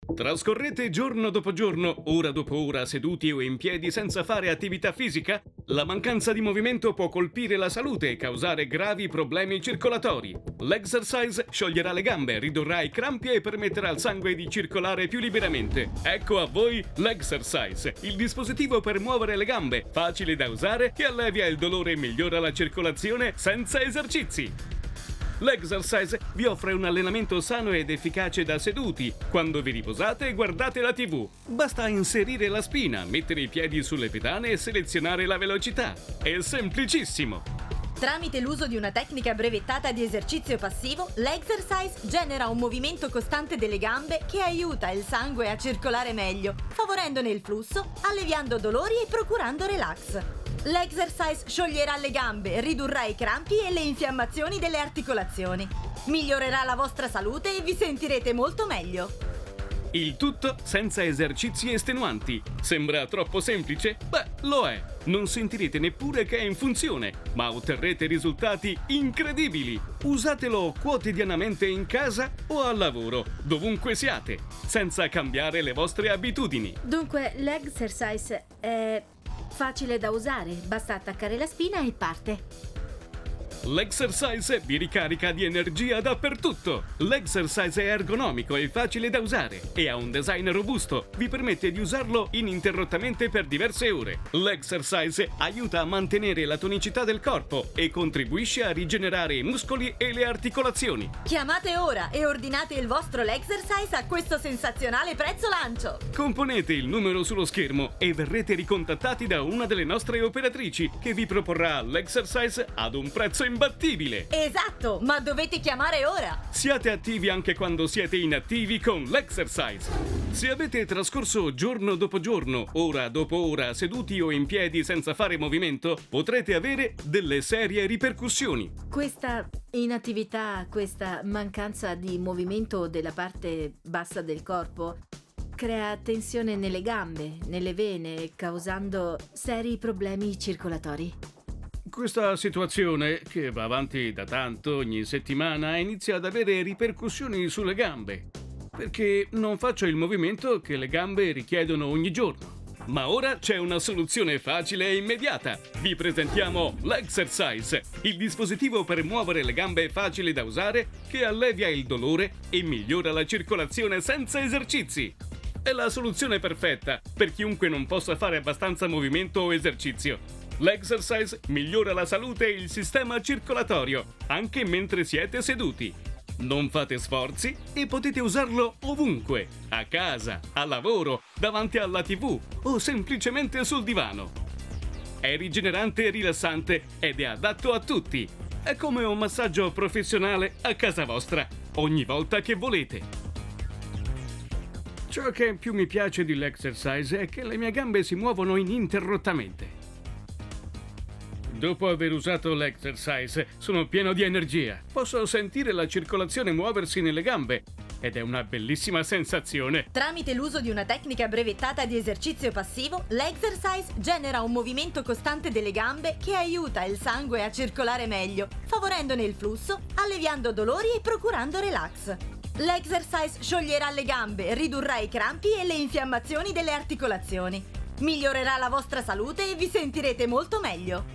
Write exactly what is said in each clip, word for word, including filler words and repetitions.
Trascorrete giorno dopo giorno, ora dopo ora, seduti o in piedi senza fare attività fisica? La mancanza di movimento può colpire la salute e causare gravi problemi circolatori. L'Exercise scioglierà le gambe, ridurrà i crampi e permetterà al sangue di circolare più liberamente. Ecco a voi l'Exercise, il dispositivo per muovere le gambe, facile da usare, che allevia il dolore e migliora la circolazione senza esercizi. L'Exercise vi offre un allenamento sano ed efficace da seduti. Quando vi riposate e guardate la tivù. Basta inserire la spina, mettere i piedi sulle pedane e selezionare la velocità. È semplicissimo! Tramite l'uso di una tecnica brevettata di esercizio passivo, l'Exercise genera un movimento costante delle gambe che aiuta il sangue a circolare meglio, favorendone il flusso, alleviando dolori e procurando relax. L'Exercise scioglierà le gambe, ridurrà i crampi e le infiammazioni delle articolazioni. Migliorerà la vostra salute e vi sentirete molto meglio. Il tutto senza esercizi estenuanti. Sembra troppo semplice? Beh, lo è. Non sentirete neppure che è in funzione, ma otterrete risultati incredibili. Usatelo quotidianamente in casa o al lavoro, dovunque siate, senza cambiare le vostre abitudini. Dunque, l'Exercise è facile da usare, basta attaccare la spina e parte. L'Exercise vi ricarica di energia dappertutto. L'Exercise è ergonomico e facile da usare e ha un design robusto. Vi permette di usarlo ininterrottamente per diverse ore. L'Exercise aiuta a mantenere la tonicità del corpo e contribuisce a rigenerare i muscoli e le articolazioni. Chiamate ora e ordinate il vostro L'Exercise a questo sensazionale prezzo lancio. Componete il numero sullo schermo e verrete ricontattati da una delle nostre operatrici che vi proporrà l'Exercise ad un prezzo imbattibile. Esatto, ma dovete chiamare ora. Siate attivi anche quando siete inattivi con l'Exercise. Se avete trascorso giorno dopo giorno, ora dopo ora, seduti o in piedi senza fare movimento, potrete avere delle serie ripercussioni. Questa inattività, questa mancanza di movimento della parte bassa del corpo crea tensione nelle gambe, nelle vene, causando seri problemi circolatori. Questa situazione, che va avanti da tanto, ogni settimana, inizia ad avere ripercussioni sulle gambe, perché non faccio il movimento che le gambe richiedono ogni giorno. Ma ora c'è una soluzione facile e immediata. Vi presentiamo l'Exercise, il dispositivo per muovere le gambe facile da usare che allevia il dolore e migliora la circolazione senza esercizi. È la soluzione perfetta per chiunque non possa fare abbastanza movimento o esercizio. L'Exercise migliora la salute e il sistema circolatorio, anche mentre siete seduti. Non fate sforzi e potete usarlo ovunque, a casa, al lavoro, davanti alla tivù o semplicemente sul divano. È rigenerante e rilassante ed è adatto a tutti. È come un massaggio professionale a casa vostra, ogni volta che volete. Ciò che più mi piace dell'Exercise è che le mie gambe si muovono ininterrottamente. Dopo aver usato l'Exercise, sono pieno di energia. Posso sentire la circolazione muoversi nelle gambe ed è una bellissima sensazione. Tramite l'uso di una tecnica brevettata di esercizio passivo, l'Exercise genera un movimento costante delle gambe che aiuta il sangue a circolare meglio, favorendone il flusso, alleviando dolori e procurando relax. L'Exercise scioglierà le gambe, ridurrà i crampi e le infiammazioni delle articolazioni. Migliorerà la vostra salute e vi sentirete molto meglio.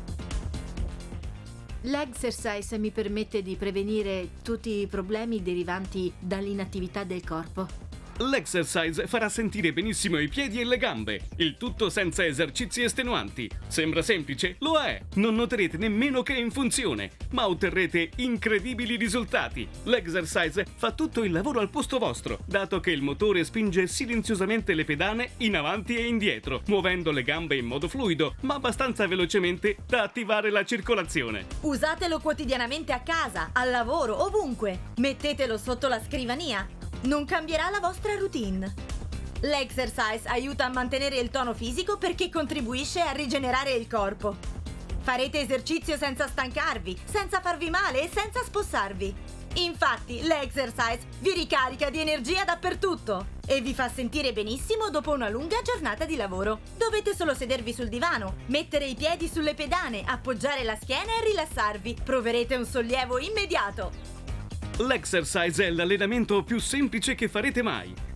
L'Exercise mi permette di prevenire tutti i problemi derivanti dall'inattività del corpo. L'Exercise farà sentire benissimo i piedi e le gambe, il tutto senza esercizi estenuanti. Sembra semplice? Lo è! Non noterete nemmeno che è in funzione, ma otterrete incredibili risultati. L'Exercise fa tutto il lavoro al posto vostro, dato che il motore spinge silenziosamente le pedane in avanti e indietro, muovendo le gambe in modo fluido, ma abbastanza velocemente da attivare la circolazione. Usatelo quotidianamente a casa, al lavoro, ovunque. Mettetelo sotto la scrivania. Non cambierà la vostra routine. L'Exercise aiuta a mantenere il tono fisico perché contribuisce a rigenerare il corpo. Farete esercizio senza stancarvi, senza farvi male e senza spossarvi. Infatti, l'Exercise vi ricarica di energia dappertutto e vi fa sentire benissimo dopo una lunga giornata di lavoro. Dovete solo sedervi sul divano, mettere i piedi sulle pedane, appoggiare la schiena e rilassarvi. Proverete un sollievo immediato. L'Exercise è l'allenamento più semplice che farete mai.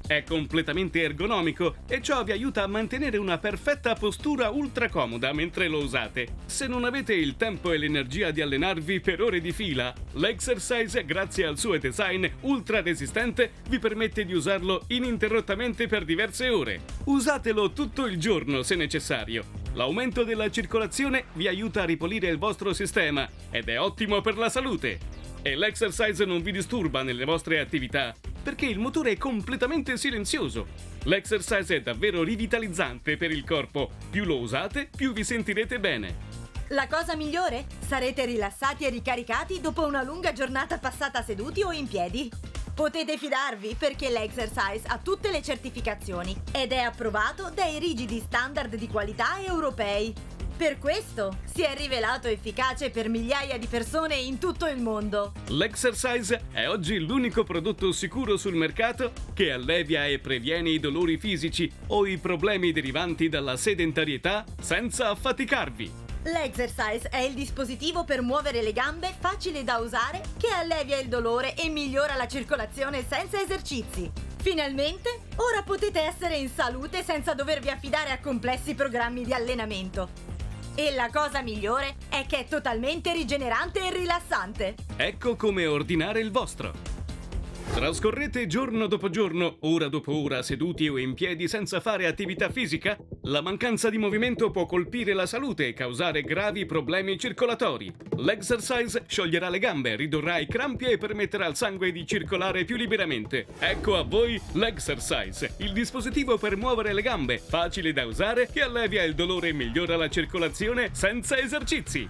È completamente ergonomico e ciò vi aiuta a mantenere una perfetta postura ultra comoda mentre lo usate. Se non avete il tempo e l'energia di allenarvi per ore di fila, l'Exercise, grazie al suo design ultra resistente, vi permette di usarlo ininterrottamente per diverse ore. Usatelo tutto il giorno se necessario. L'aumento della circolazione vi aiuta a ripulire il vostro sistema ed è ottimo per la salute. E l'Exercise non vi disturba nelle vostre attività, perché il motore è completamente silenzioso. L'Exercise è davvero rivitalizzante per il corpo. Più lo usate, più vi sentirete bene. La cosa migliore? Sarete rilassati e ricaricati dopo una lunga giornata passata seduti o in piedi. Potete fidarvi perché l'Exercise ha tutte le certificazioni ed è approvato dai rigidi standard di qualità europei. Per questo si è rivelato efficace per migliaia di persone in tutto il mondo. L'Exercise è oggi l'unico prodotto sicuro sul mercato che allevia e previene i dolori fisici o i problemi derivanti dalla sedentarietà senza affaticarvi. L'Exercise è il dispositivo per muovere le gambe facile da usare che allevia il dolore e migliora la circolazione senza esercizi. Finalmente, ora potete essere in salute senza dovervi affidare a complessi programmi di allenamento. E la cosa migliore è che è totalmente rigenerante e rilassante. Ecco come ordinare il vostro. Trascorrete giorno dopo giorno, ora dopo ora, seduti o in piedi senza fare attività fisica? La mancanza di movimento può colpire la salute e causare gravi problemi circolatori. L'Exercise scioglierà le gambe, ridurrà i crampi e permetterà al sangue di circolare più liberamente. Ecco a voi l'Exercise, il dispositivo per muovere le gambe, facile da usare, che allevia il dolore e migliora la circolazione senza esercizi.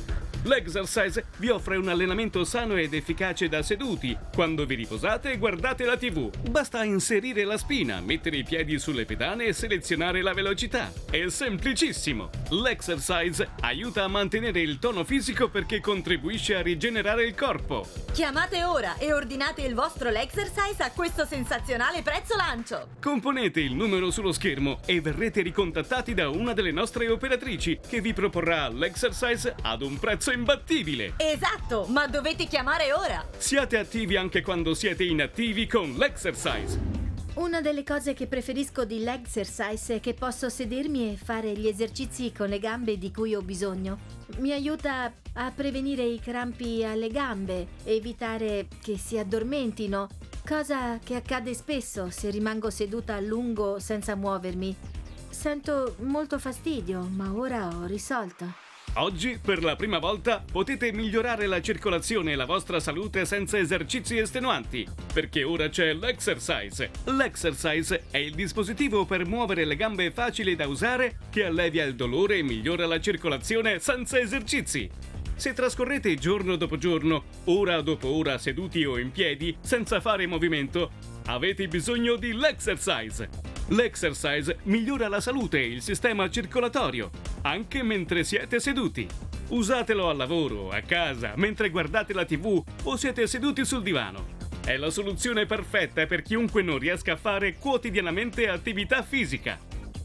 L'Exercise vi offre un allenamento sano ed efficace da seduti, quando vi riposate e guardate la tivù. Basta inserire la spina, mettere i piedi sulle pedane e selezionare la velocità. È semplicissimo! L'Exercise aiuta a mantenere il tono fisico perché contribuisce a rigenerare il corpo. Chiamate ora e ordinate il vostro L'Exercise a questo sensazionale prezzo lancio. Componete il numero sullo schermo e verrete ricontattati da una delle nostre operatrici che vi proporrà l'Exercise ad un prezzo imbattibile. Esatto, ma dovete chiamare ora. Siate attivi anche quando siete inattivi con l'Exercise. Una delle cose che preferisco di l'Exercise è che posso sedermi e fare gli esercizi con le gambe di cui ho bisogno. Mi aiuta a prevenire i crampi alle gambe, evitare che si addormentino, cosa che accade spesso se rimango seduta a lungo senza muovermi. Sento molto fastidio, ma ora ho risolto. Oggi, per la prima volta, potete migliorare la circolazione e la vostra salute senza esercizi estenuanti, perché ora c'è l'Exercise. L'Exercise è il dispositivo per muovere le gambe facile da usare che allevia il dolore e migliora la circolazione senza esercizi. Se trascorrete giorno dopo giorno, ora dopo ora seduti o in piedi, senza fare movimento, avete bisogno di l'Exercise. L'Exercise migliora la salute e il sistema circolatorio, anche mentre siete seduti. Usatelo al lavoro, a casa, mentre guardate la tivù o siete seduti sul divano. È la soluzione perfetta per chiunque non riesca a fare quotidianamente attività fisica.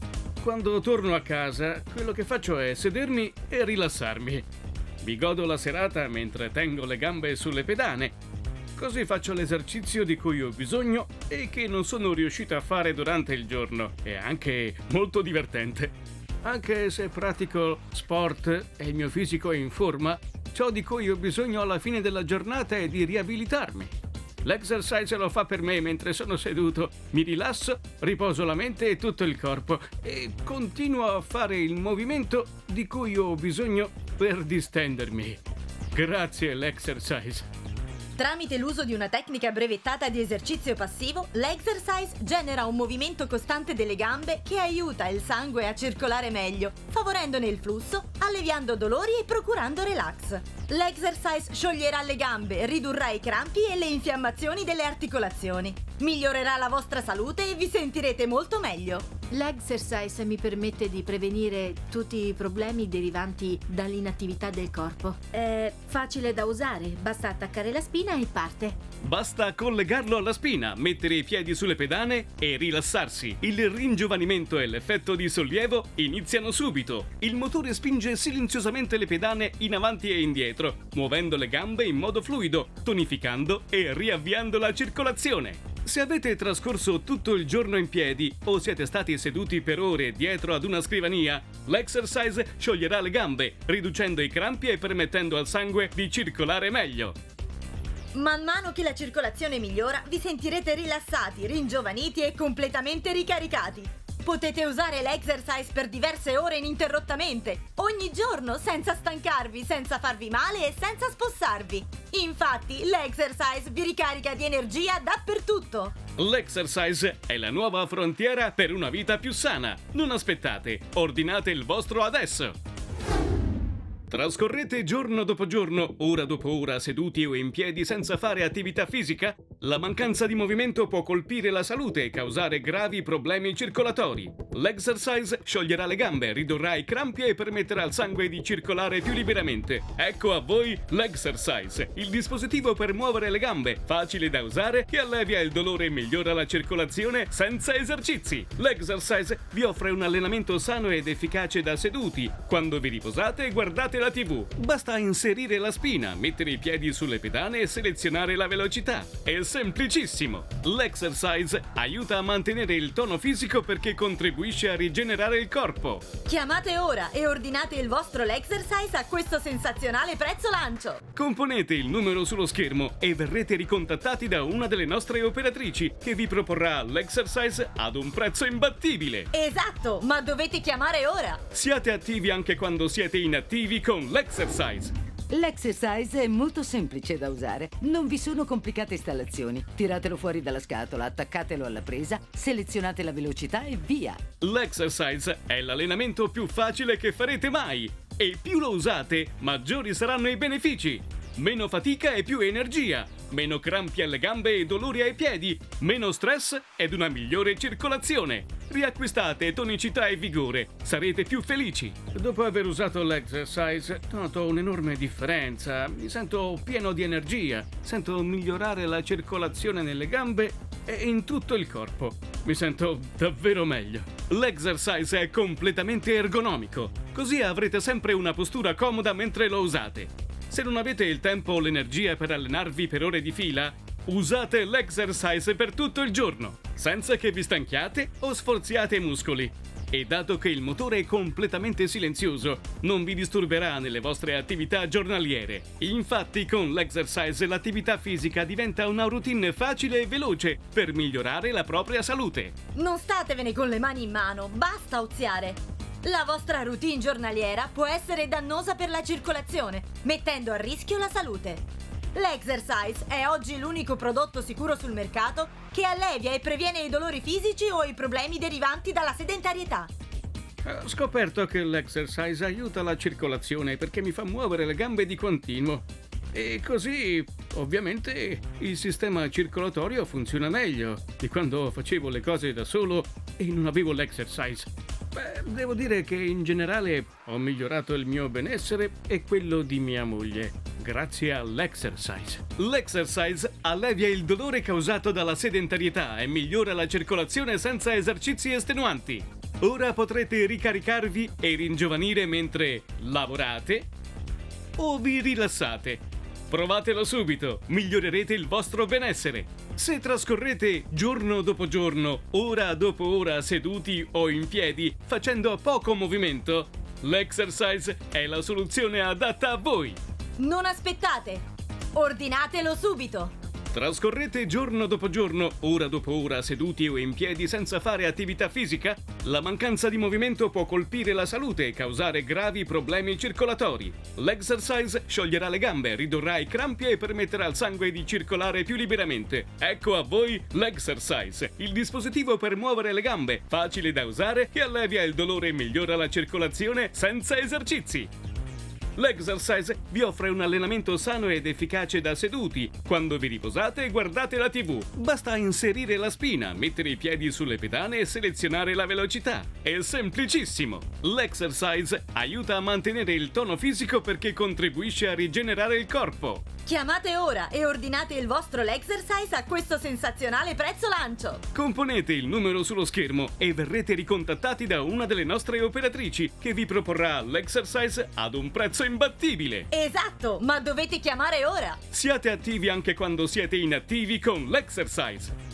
Quando torno a casa, quello che faccio è sedermi e rilassarmi. Mi godo la serata mentre tengo le gambe sulle pedane. Così faccio l'esercizio di cui ho bisogno e che non sono riuscito a fare durante il giorno. È anche molto divertente. Anche se pratico sport e il mio fisico è in forma, ciò di cui ho bisogno alla fine della giornata è di riabilitarmi. L'Exercise lo fa per me mentre sono seduto. Mi rilasso, riposo la mente e tutto il corpo e continuo a fare il movimento di cui ho bisogno per distendermi. Grazie, l'Exercise. Tramite l'uso di una tecnica brevettata di esercizio passivo, l'Exercise genera un movimento costante delle gambe che aiuta il sangue a circolare meglio, favorendone il flusso, alleviando dolori e procurando relax. L'Exercise scioglierà le gambe, ridurrà i crampi e le infiammazioni delle articolazioni. Migliorerà la vostra salute e vi sentirete molto meglio. L'Exercise mi permette di prevenire tutti i problemi derivanti dall'inattività del corpo. È facile da usare, basta attaccare la spina e parte. Basta collegarlo alla spina, mettere i piedi sulle pedane e rilassarsi. Il ringiovanimento e l'effetto di sollievo iniziano subito. Il motore spinge silenziosamente le pedane in avanti e indietro, muovendo le gambe in modo fluido, tonificando e riavviando la circolazione. Se avete trascorso tutto il giorno in piedi o siete stati seduti per ore dietro ad una scrivania, l'Exercise scioglierà le gambe, riducendo i crampi e permettendo al sangue di circolare meglio. Man mano che la circolazione migliora, vi sentirete rilassati, ringiovaniti e completamente ricaricati. Potete usare l'Exercise per diverse ore ininterrottamente, ogni giorno, senza stancarvi, senza farvi male e senza spossarvi. Infatti, l'Exercise vi ricarica di energia dappertutto. L'Exercise è la nuova frontiera per una vita più sana. Non aspettate, ordinate il vostro adesso! Trascorrete giorno dopo giorno, ora dopo ora, seduti o in piedi senza fare attività fisica? La mancanza di movimento può colpire la salute e causare gravi problemi circolatori. L'Exercise scioglierà le gambe, ridurrà i crampi e permetterà al sangue di circolare più liberamente. Ecco a voi l'Exercise, il dispositivo per muovere le gambe, facile da usare, che allevia il dolore e migliora la circolazione senza esercizi. L'Exercise vi offre un allenamento sano ed efficace da seduti. Quando vi riposate, guardate la tivù. Basta inserire la spina, mettere i piedi sulle pedane e selezionare la velocità. È semplicissimo! L'Exercise aiuta a mantenere il tono fisico perché contribuisce a rigenerare il corpo. Chiamate ora e ordinate il vostro l'Exercise a questo sensazionale prezzo lancio. Componete il numero sullo schermo e verrete ricontattati da una delle nostre operatrici che vi proporrà l'Exercise ad un prezzo imbattibile. Esatto, ma dovete chiamare ora. Siate attivi anche quando siete inattivi con l'Exercise. L'Exercise è molto semplice da usare, non vi sono complicate installazioni. Tiratelo fuori dalla scatola, attaccatelo alla presa, selezionate la velocità e via! L'Exercise è l'allenamento più facile che farete mai e più lo usate, maggiori saranno i benefici. Meno fatica e più energia, meno crampi alle gambe e dolori ai piedi, meno stress ed una migliore circolazione. Riacquistate tonicità e vigore, sarete più felici. Dopo aver usato l'Exercise, noto un'enorme differenza. Mi sento pieno di energia, sento migliorare la circolazione nelle gambe e in tutto il corpo. Mi sento davvero meglio. L'Exercise è completamente ergonomico, così avrete sempre una postura comoda mentre lo usate. Se non avete il tempo o l'energia per allenarvi per ore di fila, usate l'Exercise per tutto il giorno, senza che vi stanchiate o sforziate i muscoli. E dato che il motore è completamente silenzioso, non vi disturberà nelle vostre attività giornaliere. Infatti, con l'Exercise l'attività fisica diventa una routine facile e veloce per migliorare la propria salute. Non statevene con le mani in mano, basta oziare. La vostra routine giornaliera può essere dannosa per la circolazione, mettendo a rischio la salute. L'Exercise è oggi l'unico prodotto sicuro sul mercato che allevia e previene i dolori fisici o i problemi derivanti dalla sedentarietà. Ho scoperto che l'Exercise aiuta la circolazione perché mi fa muovere le gambe di continuo. E così, ovviamente, il sistema circolatorio funziona meglio di quando facevo le cose da solo e non avevo l'Exercise. Beh, devo dire che in generale ho migliorato il mio benessere e quello di mia moglie, grazie all'Exercise. L'Exercise allevia il dolore causato dalla sedentarietà e migliora la circolazione senza esercizi estenuanti. Ora potrete ricaricarvi e ringiovanire mentre lavorate o vi rilassate. Provatelo subito, migliorerete il vostro benessere. Se trascorrete giorno dopo giorno, ora dopo ora seduti o in piedi, facendo poco movimento, l'Exercise è la soluzione adatta a voi. Non aspettate, ordinatelo subito. Trascorrete giorno dopo giorno, ora dopo ora, seduti o in piedi senza fare attività fisica? La mancanza di movimento può colpire la salute e causare gravi problemi circolatori. L'Exercise scioglierà le gambe, ridurrà i crampi e permetterà al sangue di circolare più liberamente. Ecco a voi l'Exercise, il dispositivo per muovere le gambe, facile da usare, che allevia il dolore e migliora la circolazione senza esercizi. L'Exercise vi offre un allenamento sano ed efficace da seduti. Quando vi riposate, guardate la tivù. Basta inserire la spina, mettere i piedi sulle pedane e selezionare la velocità. È semplicissimo! L'Exercise aiuta a mantenere il tono fisico perché contribuisce a rigenerare il corpo. Chiamate ora e ordinate il vostro l'Exercise a questo sensazionale prezzo lancio. Componete il numero sullo schermo e verrete ricontattati da una delle nostre operatrici che vi proporrà l'Exercise ad un prezzo imbattibile. Esatto, ma dovete chiamare ora. Siate attivi anche quando siete inattivi con l'Exercise.